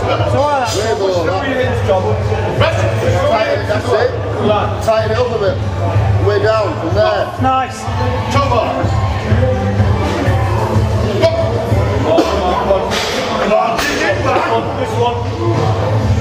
That's it. Tighten it up a bit. Way down from there. Nice. Come on. This one.